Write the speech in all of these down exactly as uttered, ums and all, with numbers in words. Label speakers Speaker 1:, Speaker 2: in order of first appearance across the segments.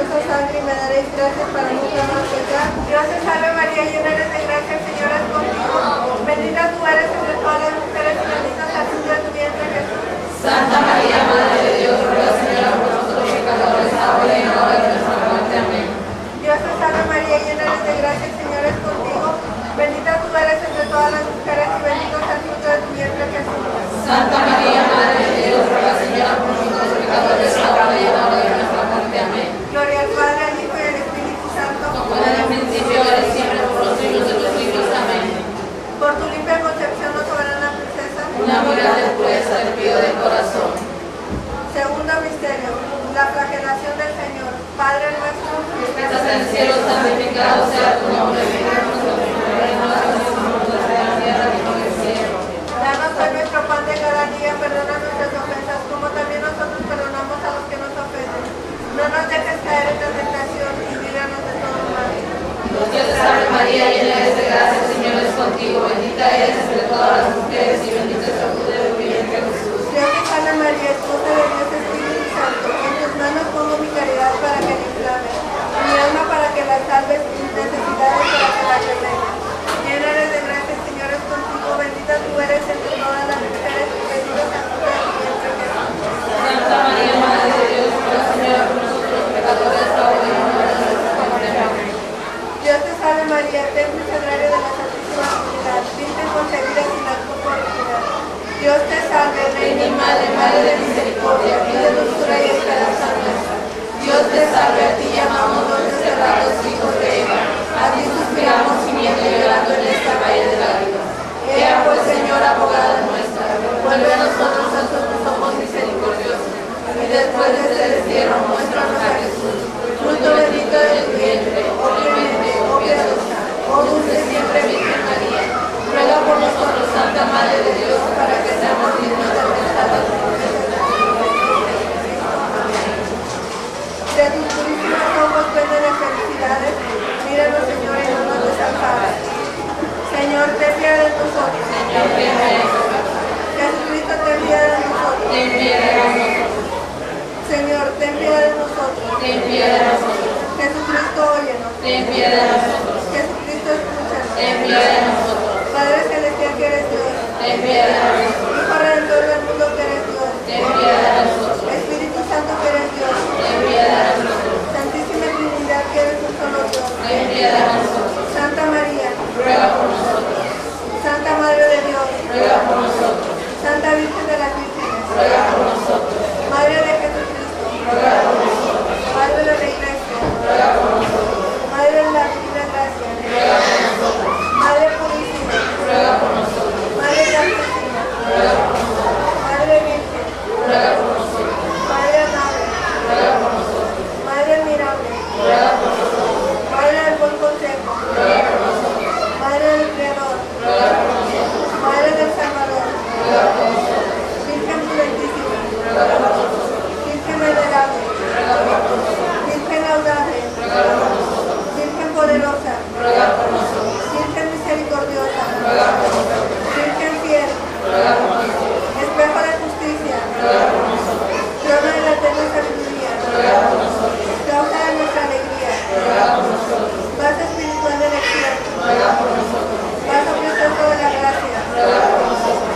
Speaker 1: preciosa sangre y me daréis gracias para nunca más pecar. Dios te salve María, llena eres de gracia, el Señor es contigo. Bendita tú eres entre todas las mujeres y bendito es el fruto de tu vientre Jesús.
Speaker 2: Santa María, Madre de Dios, ruega Señora por nosotros pecadores, ahora y en la hora de nuestra muerte. Amén.
Speaker 1: Dios te salve María, llena eres de gracia, el Señor es contigo. Bendita tú eres entre todas las mujeres y bendito es el fruto de tu vientre Jesús.
Speaker 2: Santa María, Madre de Dios, ruega Señora por nosotros pecadores, ahora y en la hora de nuestra muerte. Amén.
Speaker 1: Gloria al Padre, al Hijo y al Espíritu Santo.
Speaker 2: Como en el principio, ahora y siempre, por los siglos de los siglos. Amén.
Speaker 1: Por tu limpia concepción, oh soberana princesa.
Speaker 2: Una mirada de pureza del pío del corazón.
Speaker 1: Segundo misterio, la flagelación del Señor. Padre nuestro,
Speaker 2: que estás en el cielo, santificado sea tu nombre. Venga a nosotros tu reino, hágase tu voluntad en la tierra como en el cielo.
Speaker 1: Danos hoy nuestro pan de cada día, perdona nuestras ofensas, como también nosotros perdonamos a los que nos ofenden. No nos dejes caer en la tentación y líbranos de todo mal.
Speaker 2: Dios te salve María, llena eres de gracia, el Señor es contigo. Bendita eres entre todas las mujeres y bendito es el fruto de tu vientre Jesús.
Speaker 1: Dios te salve María, esposa de Dios Espíritu Santo. En tus manos pongo mi caridad para que la inflame, mi alma para que la salves, mis necesidades para que la remedes. Llena eres de gracia, el Señor es contigo. Bendita tú eres entre todas las mujeres y bendito es el fruto de tu vientre Jesús.
Speaker 2: Santa María, Madre de Dios, ruega Señora por nosotros los pecadores, ahora y en la hora de nuestra muerte. Amén.
Speaker 1: Dios te salve María, templo y sagrario de la Santísima Trinidad, virgen concebida sin culpa original. Dios te salve,
Speaker 2: Reina y Madre, Madre de misericordia, vida, dulzura y esperanza nuestra. Dios te salve, a ti llamamos los desterrados hijos de Eva. A ti suspiramos gimiendo y llorando en esta valle de lágrimas. Ea pues, Señora, abogada nuestra, vuelve a nosotros ante tus ojos misericordiosos. Y después de este destierro, muéstranos a Jesús, fruto bendito de tu vientre, oh clemente, oh piadosa, oh dulce siempre Virgen María. Ruega por nosotros, Santa Madre de Dios, para que seamos dignos de alcanzar las promesas de la
Speaker 1: de tus purísimos ojos venden las felicidades. Míranos, Señor, y no nos desampares. Señor, ten piedad de nosotros.
Speaker 2: Señor, ten piedad de nosotros.
Speaker 1: Jesucristo, ten piedad de nosotros.
Speaker 2: Ten piedad de nosotros.
Speaker 1: Señor, ten piedad de nosotros.
Speaker 2: Ten piedad de nosotros.
Speaker 1: Jesucristo, óyenos.
Speaker 2: Ten piedad de nosotros.
Speaker 1: Jesucristo, escúchanos.
Speaker 2: Ten piedad de nosotros.
Speaker 1: Padre celestial que eres Dios.
Speaker 2: Ten piedad de nosotros.
Speaker 1: Hijo Redentor del mundo que eres Dios.
Speaker 2: Ten piedad de nosotros.
Speaker 1: Espíritu Santo que eres Dios.
Speaker 2: Ten piedad de nosotros.
Speaker 1: Santísima Trinidad que eres un solo Dios.
Speaker 2: Ten piedad de nosotros.
Speaker 1: Santa María,
Speaker 2: Ruega por nosotros.
Speaker 1: Santa Madre de Dios,
Speaker 2: Ruega por nosotros.
Speaker 1: Santa Virgen de las Vírgenes,
Speaker 2: Ruega por nosotros.
Speaker 1: Madre de Jesucristo,
Speaker 2: Ruega por nosotros.
Speaker 1: Madre de la Iglesia,
Speaker 2: Ruega por nosotros.
Speaker 1: Madre de la Divina Gracia,
Speaker 2: Ruega por nosotros.
Speaker 1: Madre Purísima,
Speaker 2: Ruega por nosotros.
Speaker 1: Madre Santísima,
Speaker 2: Ruega por nosotros.
Speaker 1: Madre Virgen,
Speaker 2: Ruega por nosotros.
Speaker 1: Madre Amable,
Speaker 2: Ruega por nosotros.
Speaker 1: Madre Admirable,
Speaker 2: Ruega por nosotros.
Speaker 1: Madre del Buen Consejo,
Speaker 2: Ruega por nosotros.
Speaker 1: Madre del Creador,
Speaker 2: Ruega por nosotros.
Speaker 1: Madre del Salvador,
Speaker 2: Ruega por nosotros.
Speaker 1: Virgen Purentísima,
Speaker 2: Ruega por nosotros.
Speaker 1: Virgen Venerable,
Speaker 2: Ruega por nosotros.
Speaker 1: Virgen Laudable,
Speaker 2: Ruega por nosotros.
Speaker 1: Virgen Poderosa,
Speaker 2: Ruega por nosotros.
Speaker 1: Virgen Misericordiosa,
Speaker 2: Ruega por nosotros.
Speaker 1: Virgen Fiel,
Speaker 2: Ruega por nosotros.
Speaker 1: Espejo de Justicia,
Speaker 2: Ruega por nosotros.
Speaker 1: Trono de la eterna sabiduría,
Speaker 2: Ruega por nosotros.
Speaker 1: causa de nuestra alegría,
Speaker 2: Ruega por nosotros.
Speaker 1: vaso espiritual de elección,
Speaker 2: Ruega por nosotros.
Speaker 1: vaso precioso de la gracia,
Speaker 2: Ruega por nosotros.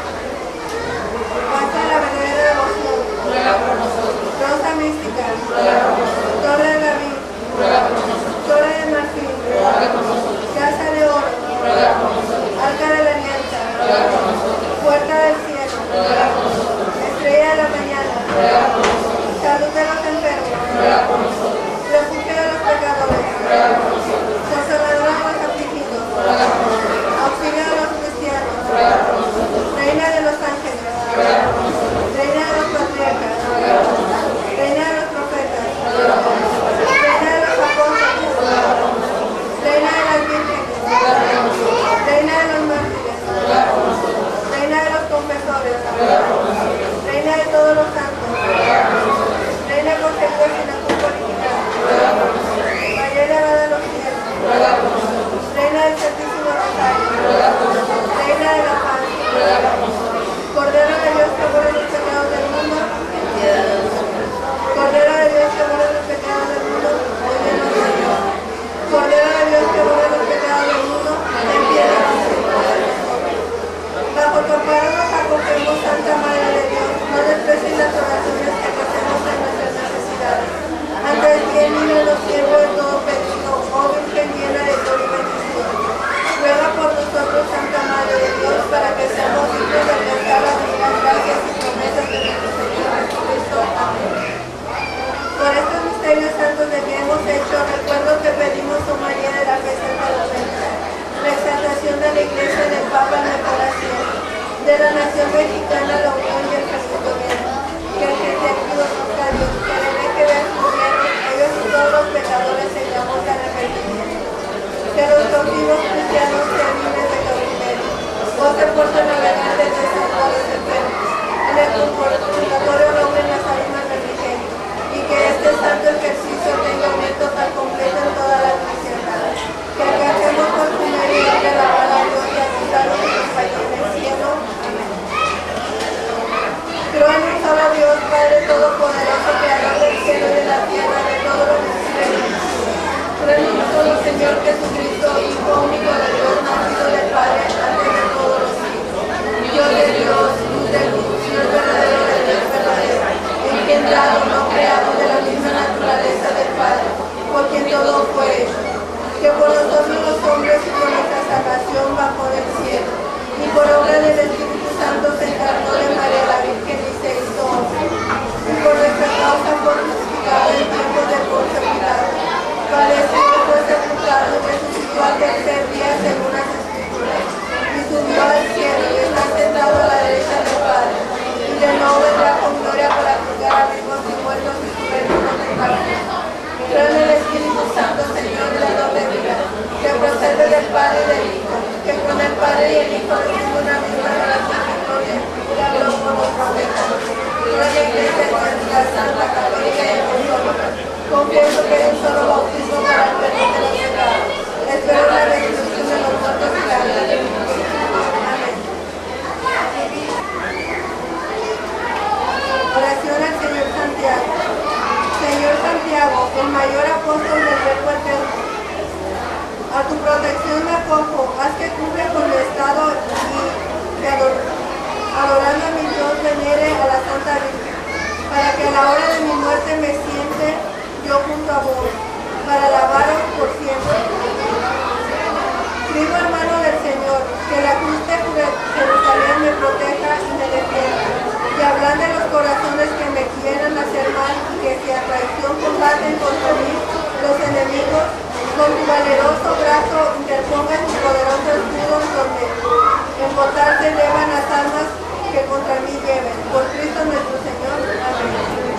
Speaker 1: vaso de la verdadera devoción,
Speaker 2: Ruega por nosotros.
Speaker 1: rosa mística,
Speaker 2: Ruega por nosotros.
Speaker 1: torre de David,
Speaker 2: Ruega por nosotros.
Speaker 1: torre de marfil,
Speaker 2: Ruega por nosotros.
Speaker 1: casa de oro,
Speaker 2: Ruega por nosotros.
Speaker 1: arca de la alianza,
Speaker 2: Ruega por nosotros.
Speaker 1: puerta del cielo,
Speaker 2: Ruega por nosotros.
Speaker 1: estrella de la mañana,
Speaker 2: Ruega por nosotros.
Speaker 1: salud de los enfermos,
Speaker 2: Ruega por nosotros.
Speaker 1: refugio de los pecadores,
Speaker 2: Ruega por nosotros.
Speaker 1: consoladora de los afligidos,
Speaker 2: Ruega por nosotros.
Speaker 1: auxilio de los cristianos,
Speaker 2: Ruega por nosotros.
Speaker 1: reina de los ángeles,
Speaker 2: Ruega por nosotros.
Speaker 1: reina de los patriarcas,
Speaker 2: Ruega por nosotros.
Speaker 1: reina de los profetas,
Speaker 2: Ruega por nosotros.
Speaker 1: reina de los apóstoles,
Speaker 2: Ruega por nosotros.
Speaker 1: reina de las vírgenes,
Speaker 2: Ruega por nosotros.
Speaker 1: reina de los mártires,
Speaker 2: Ruega por nosotros.
Speaker 1: reina de los confesores,
Speaker 2: Ruega por nosotros.
Speaker 1: reina de todos los santos,
Speaker 2: Ruega por nosotros.
Speaker 1: reina concebida sin la culpa original,
Speaker 2: Ruega por nosotros.
Speaker 1: María elevada a los cielos,
Speaker 2: Ruega por nosotros.
Speaker 1: reina del Santísimo Rosario,
Speaker 2: Ruega por nosotros.
Speaker 1: reina de la paz,
Speaker 2: Ruega por nosotros.
Speaker 1: Cordero de Dios que borra los pecados del mundo,
Speaker 2: Ten piedad de nosotros.
Speaker 1: Cordero de Dios que borra los pecados del mundo, Todopoderoso, Creador del cielo y de la tierra, de todo lo que existe. Creo en un solo Señor Jesucristo, Hijo único de Dios, nacido del Padre, antes de todos los siglos. Dios de Dios, luz de luz, Dios verdadero de Dios verdadero, engendrado, no creado, de la misma naturaleza del Padre, por quien todo fue hecho, que por nosotros los hombres y por nuestra salvación bajó del cielo, y por obra del Espíritu Santo se encarnó de María la Virgen y se hizo hombre, y por nuestra causa fue crucificado en tiempo de Poncio Pilato, padeció que fue sepultado y resucitó al tercer día según las Escrituras, y subió al cielo y está sentado a la derecha del Padre, y de nuevo vendrá con gloria para juzgar a vivos y muertos y su reino no tendrá fin. Creo en el Espíritu Santo, Señor, dador de vida, que procede del Padre y del Hijo, que con el Padre y el Hijo recibe una misma relación de gloria, y la habló por los profetas. Creo en la Iglesia Católica, Santa, Católica y Apostólica. Confieso que hay un solo bautismo para el perdón de los pecados. Espero la resurrección de los muertos y la vida de Dios. Amén. Oración al Señor Santiago. Señor Santiago, el mayor apóstol del Verbo Eterno, a tu protección me acojo, haz que cumple con mi estado y que adorando a mi Dios venere a la Santa Virgen, para que a la hora de mi muerte me siente yo junto a vos, para alabaros por siempre. Primo hermano del Señor, que la cruz de Jerusalén me proteja y me defienda, y ablande los corazones que me quieran hacer mal, y que si a traición combaten contra mí los enemigos, con tu valeroso brazo interponga tu poderoso escudo donde en votar se elevan las almas que contra mí lleven. Por Cristo nuestro Señor. Amén.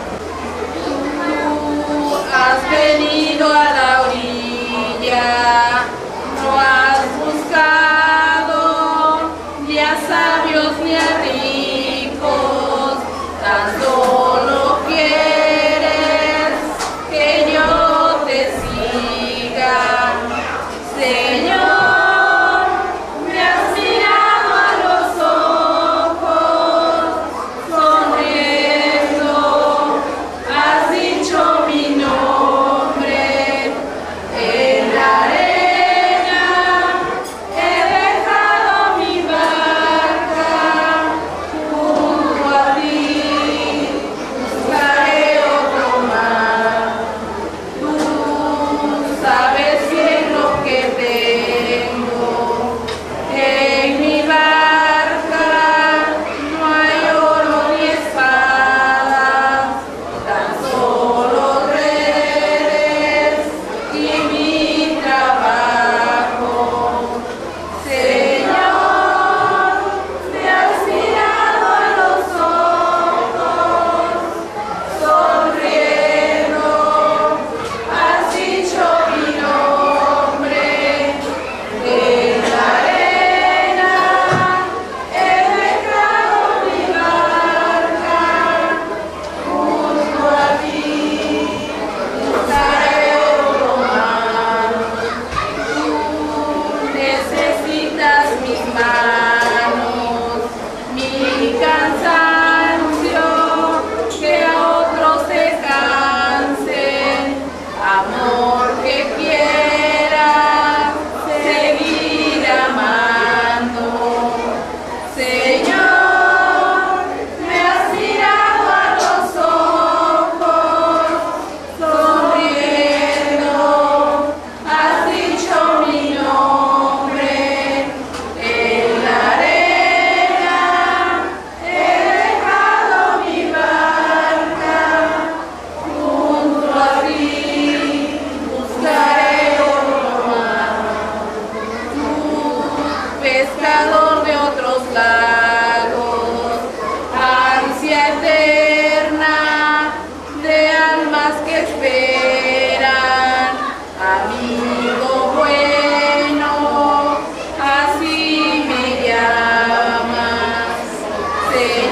Speaker 2: Tú has venido a la orilla, no has buscado ni a sabios ni a ricos, tan solo quieres que yo te siga. Señor, me has mirado a los ojos, sonriendo, has dicho mi nombre. En la arena he dejado mi barca, junto a ti buscaré otro mar. Tú sabes bien lo que tengo, que en mi barca no hay oro ni espadas, tan solo redes y mi trabajo. Señor, me has mirado a los ojos, sonriendo, has dicho mi nombre. En la arena he dejado mi barca, junto a ti buscaré otro mar. Tú necesitas mis manos, mi cansancio, que a otros se cansen, amor que quiera seguir amando. Señor, me has mirado a los ojos, sonriendo, has dicho mi nombre. En la arena he dejado mi barca, junto a ti buscaré otro mar. Tú, pescador de otros lagos, ansia eterna de almas que esperan, amigo bueno, así me llamas. Señor,